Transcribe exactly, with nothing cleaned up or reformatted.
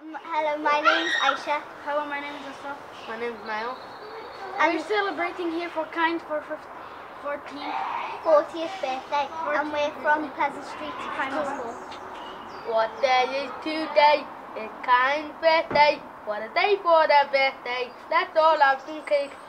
Um, hello, my name's Aysha. Hello, my name is Aysha. My name's Niall. And we're celebrating here for Kind for fourteenth. fortieth birthday, and we're from Pleasant Street Primary School. What day is today? It's Kind's birthday. What a day for a birthday. Let's all have some cake.